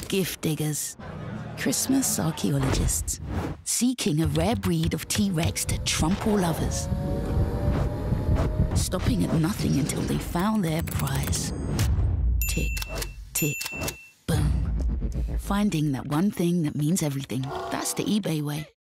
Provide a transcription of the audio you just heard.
Gift diggers. Christmas archaeologists. Seeking a rare breed of T-Rex to trump all others. Stopping at nothing until they found their prize. Tick, tick, boom. Finding that one thing that means everything. That's the eBay way.